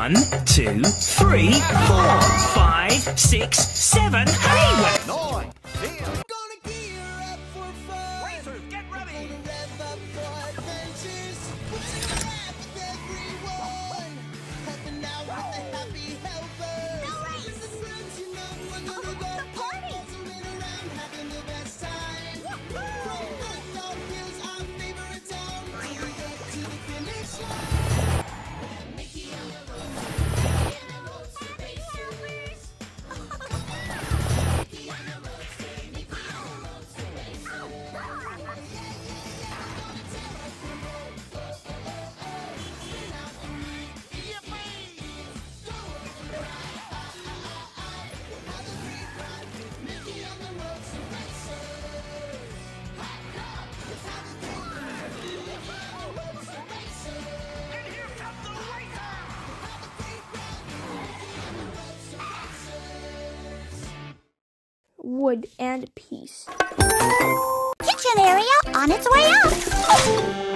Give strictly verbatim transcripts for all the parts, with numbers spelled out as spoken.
One, two, three, four, five, six, seven, eight. Nine. Gonna gear up for fun. Racers, get ready. Gonna rev up for adventures. We're gonna laugh with everyone. Helping out with the happy helper. No race. The friends you know we're gonna go party. Zooming around, having the best time. From Atop Hills, our favorite town, till we get to the finish line. Mickey on the road, in the road to racers. Mickey on the road, Mickey on the road to racers. Wood and peace. Kitchen area on its way up.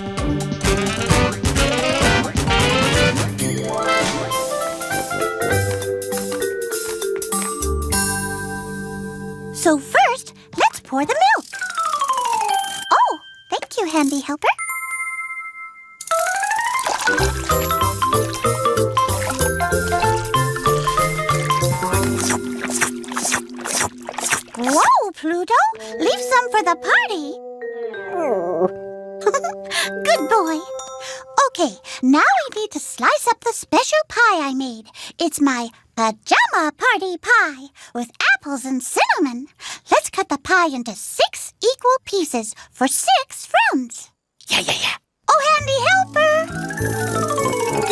So first, let's pour the milk. Oh, thank you, handy helper. Whoa, Pluto! Leave some for the party. Good boy. Okay, now we need to slice up the special pie I made. It's my pajama party pie with apples and cinnamon. Let's cut the pie into six equal pieces for six friends. Yeah, yeah, yeah. Oh, handy helper!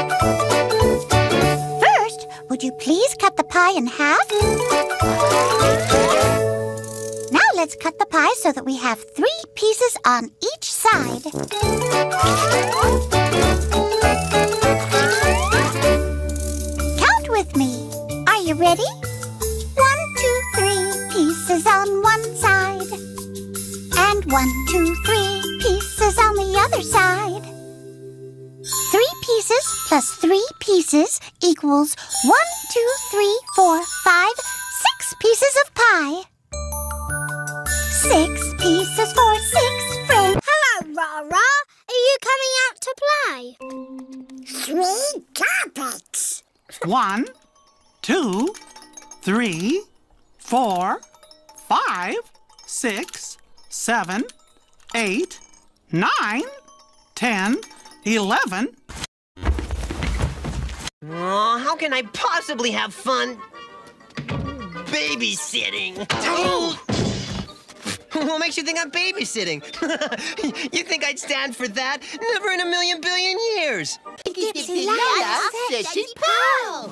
First, would you please cut the pie in half? Now let's cut the pie so that we have three pieces on each side. Count with me. Are you ready? One, two, three pieces on one side. And one, two, three pieces on the other side. Three pieces plus three pieces equals one, two, three, four, five, six pieces of pie. Six pieces for six friends. Hello, Rara. Are you coming out to play? Three carpets. One, two, three, four, five, six, seven, eight, nine, ten, eleven. Oh, how can I possibly have fun babysitting? What makes you think I'm babysitting? You think I'd stand for that? Never in a million billion years. Dipsy Lala says she's Paul.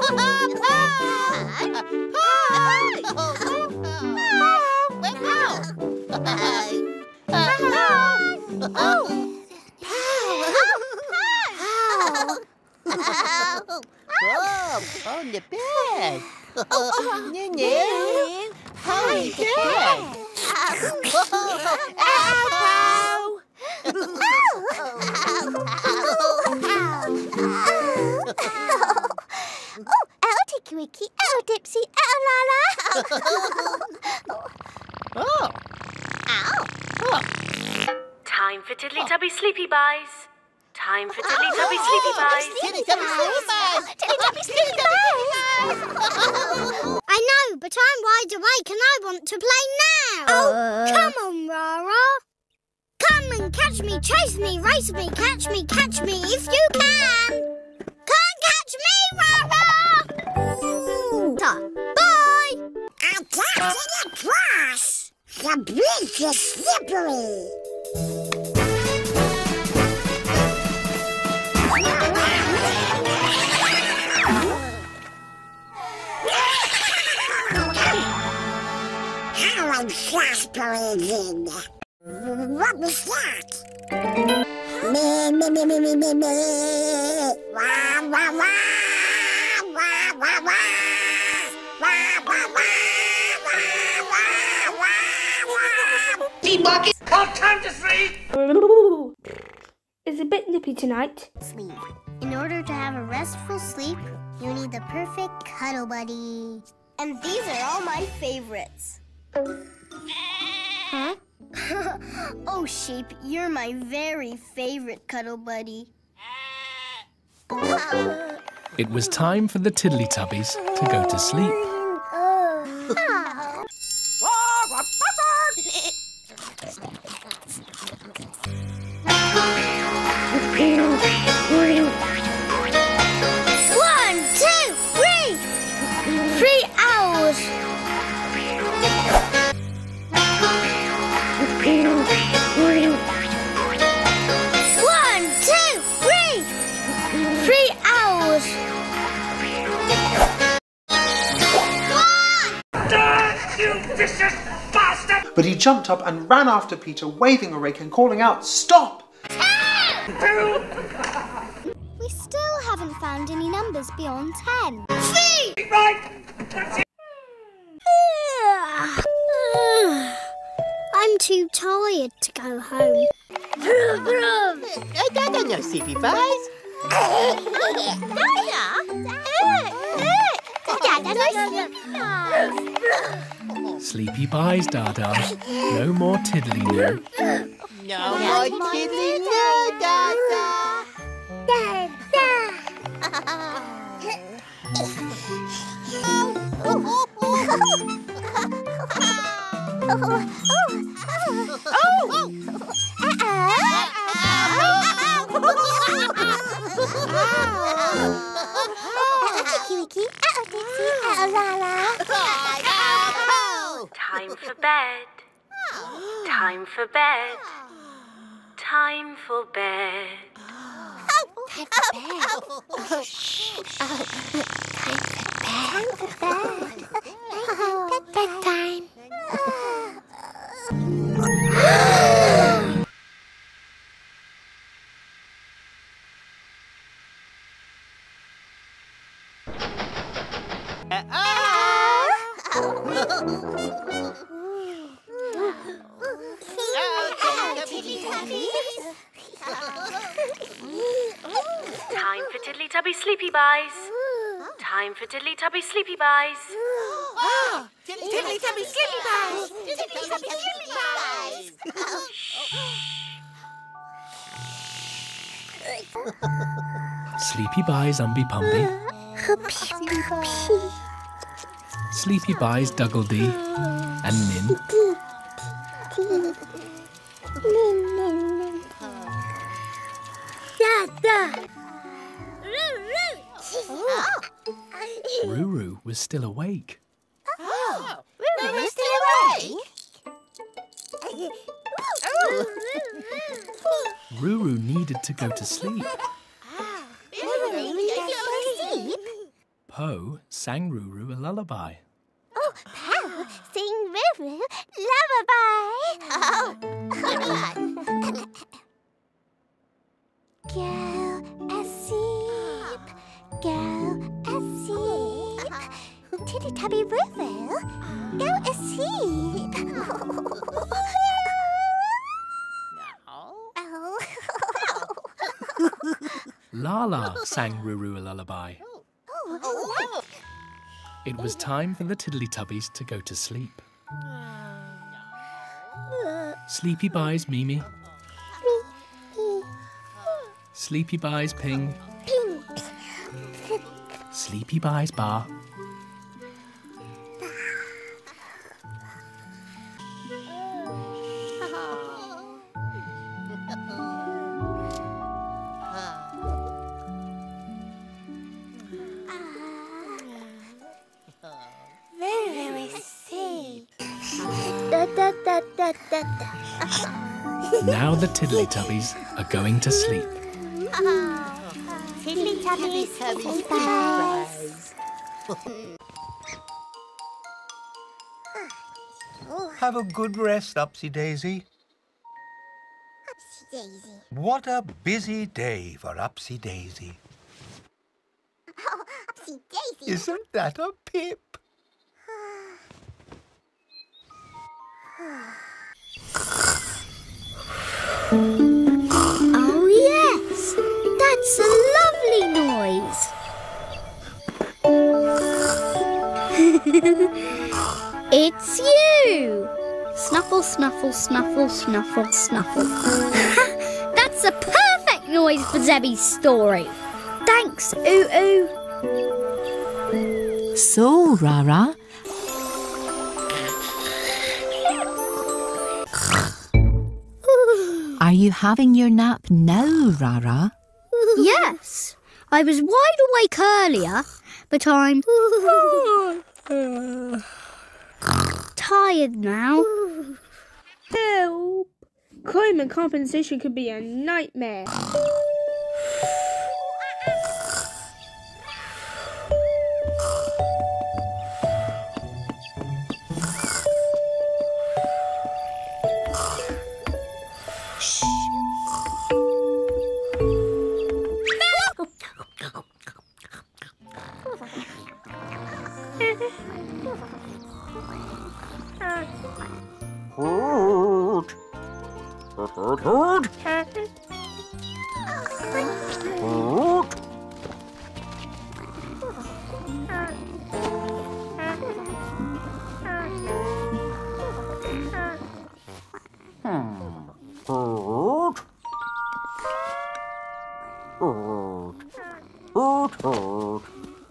On the bed. No, Hi, Dad. Oh, outy Quickie, ow Dipsy, ow Lala. Oh. Ow. Oh. Time for Tiddly Tubby Sleepy Buys. Time for Tiddly Tubby Sleepy Buys. Tiddly Tubby Sleepy Buys. Tiddly Tubby Sleepy Buys. I know, but I'm wide awake and I want to play now. Oh, come on, Rara. Come and catch me, chase me, race me, catch me, catch me if you can. Can't catch me, Rara. Bye. I can't get across. The bridge is slippery. How exasperating. What was that? Me, me, me, me, me, me, me. Wah, wah, wah. Wah, wah, wah. Wah, wah, wah. Wah, wah, wah, wah. Bucket, all time to sleep. is a bit nippy tonight. Sleep. In order to have a restful sleep, you need the perfect cuddle buddy. And these are all my favorites. Huh? Oh, Sheep, you're my very favorite cuddle buddy. It was time for the Tiddly-Tubbies to go to sleep. One, two, three! Three hours. One, two, three! Three hours. You vicious bastard! But he jumped up and ran after Peter, waving a rake and calling out, "Stop!" We still haven't found any numbers beyond ten. See! Right! That's it! I'm too tired to go home. Vroom, vroom. I don't know, Sleepy Pies. Sleepy Pies, Dada. No more tiddly-noo. No more tiddly, no, Dada. Time for bed. Time for bed. Time for bed. Bedtime. Time for Tiddly-Tubby Sleepy Buys. Time for Tiddly-Tubby Sleepy Buys. Tiddly-Tubby Sleepy Pies. Tiddly-Tubby Sleepy Pies. Sleepy Buys Umby Pumby. Sleepy Buys Duggledy and Nin. Ruru was still awake. Oh, Ruru's still awake? Ruru needed to go to sleep. Ruru needs to go to sleep? Po sang Ruru a lullaby. Oh, Pow, sing Ruru lullaby. Oh, good one. Go asleep, go asleep. Tiddy-tubby Ruru, go asleep. Oh. Lala sang Ruru a lullaby. Oh, It was time for the Tiddly-Tubbies to go to sleep. Sleepy Buys Mimi. Sleepy Buys Ping. Sleepy Buys Bar. Now the Tiddly-Tubbies are going to sleep. Tiddly-tubby Sleepy Buys. Have a good rest, Upsy Daisy. Upsy Daisy. What a busy day for Upsy Daisy. Oh, Upsy Daisy. Isn't that a pip? Oh, yeah. Snuffle, snuffle, snuffle, snuffle. That's a perfect noise for Zebby's story. Thanks, Oo-Oo. So, Rara, are you having your nap now, Rara? Yes, I was wide awake earlier, but I'm tired now. Help! Climate compensation could be a nightmare. Hoot. Hoot, hoot. Hoot. Hmm. Hoot. Hoot. Hoot, hoot.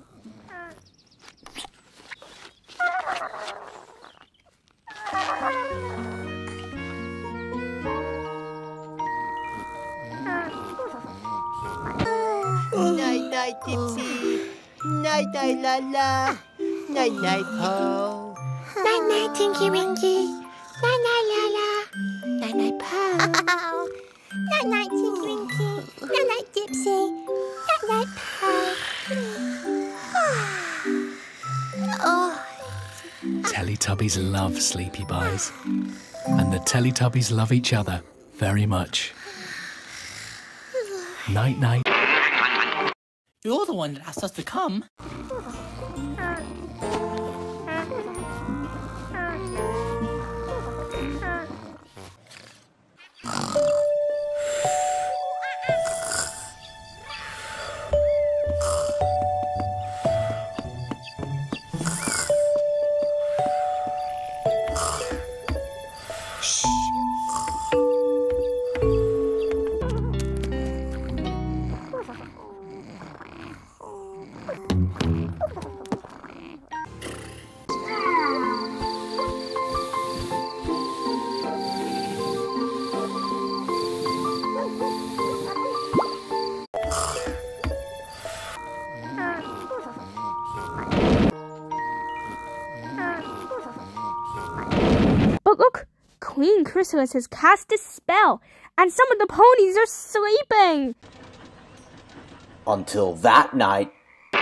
Night night, Dipsy. Night night, la la. Night night, Po. Night night, Tinky Winky. Night night, la la. Night night, Po. Night night, Tinky Winky. Night night, Dipsy. Night night, Po. Oh. Teletubbies love sleepy buys, and the Teletubbies love each other very much. Night night. You're the one that asked us to come. But look, Queen Chrysalis has cast a spell, and some of the ponies are sleeping. Until that night.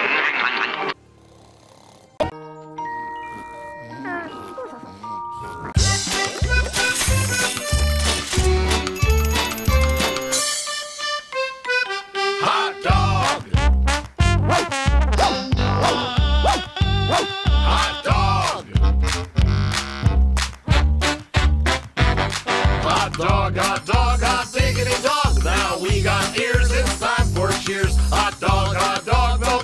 Hot dog! Hot dog! Hot dog, hot dog, hot diggity dog. Now we got ears, it's time for cheers. Hot dog, hot dog, the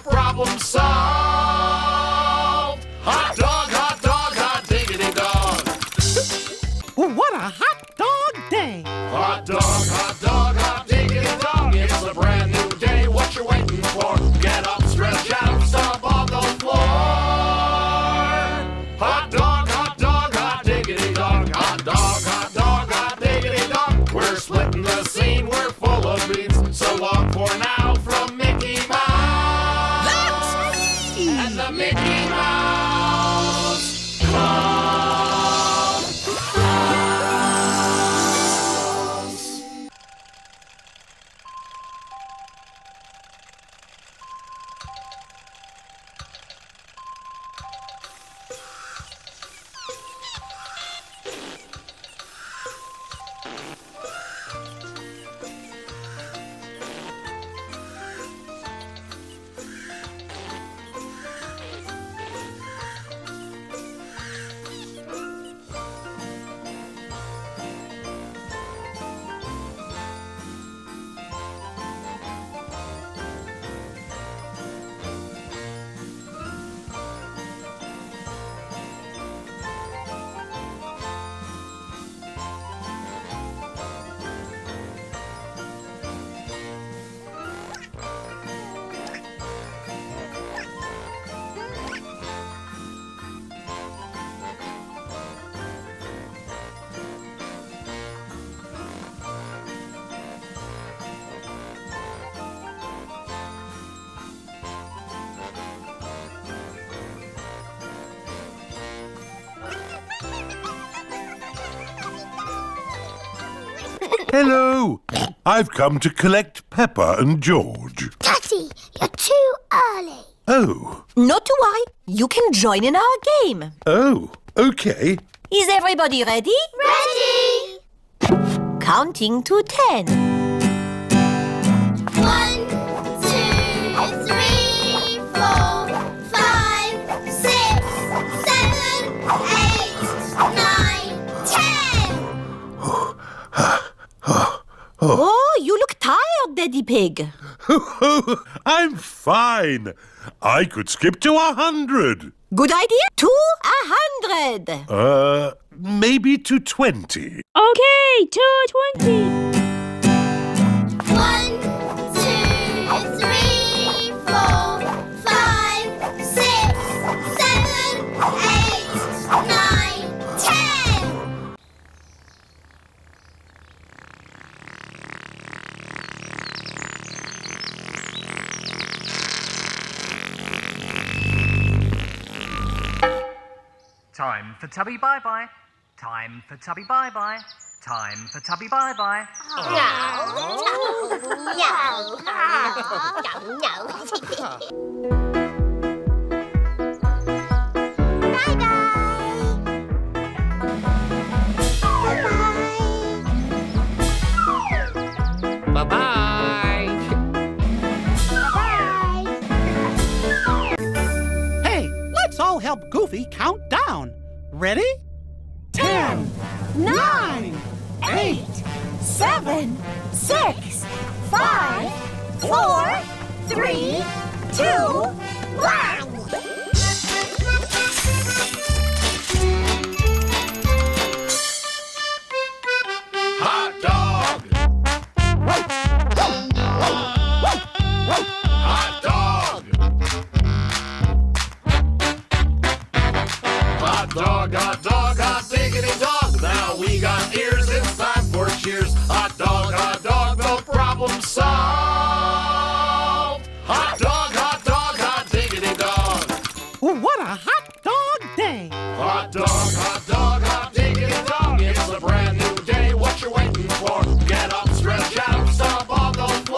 Hello. I've come to collect Peppa and George. Daddy, you're too early. Oh. Not to worry. You can join in our game. Oh, okay. Is everybody ready? Ready! Counting to ten. One, two, three, four, five, six, seven, eight, nine, ten. Oh, you look tired, Daddy Pig. I'm fine. I could skip to a hundred. Good idea. To a hundred. Uh, maybe to twenty. Okay, to twenty. One, two, three, four, five, six, seven, eight, nine, ten. Time for Tubby Bye Bye. Time for Tubby Bye Bye. Time for Tubby Bye Bye. Bye-bye. Hey, let's all help Goofy count down. Ready? Ten, nine, eight, Seven, six, five, four, three, two, one. Hot dog. Hot dog. Hot dog, hot dog, hot diggity dog. Now we got ears, it's time for cheers. Hot dog, hot dog, no problem solved. Hot dog, hot dog, hot diggity dog. What a hot dog day! Hot dog, hot dog, hot diggity dog. It's a brand new day, what you waiting for? Get up, stretch out, stomp on the floor.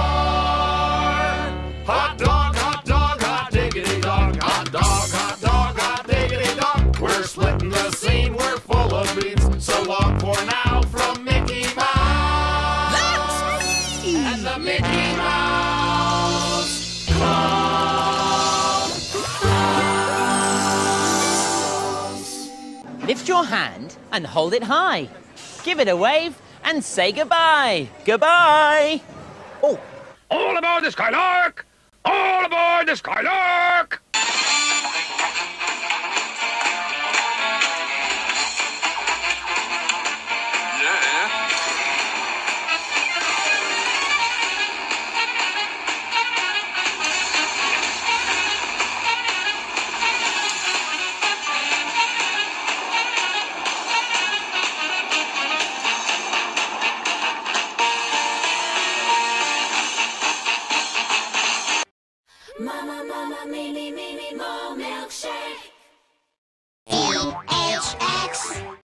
Hot dog, hot dog, hot diggity dog. Hot dog, hot dog, hot diggity dog. We're splitting the scene, we're full of beats. So long for now from Mickey Mouse. That's me! And the Mickey Mouse Club. Lift your hand and hold it high. Give it a wave and say goodbye. Goodbye. Oh, All aboard the Skylark! All aboard the Skylark! Mama, mama, me, me, me, me, more milkshake.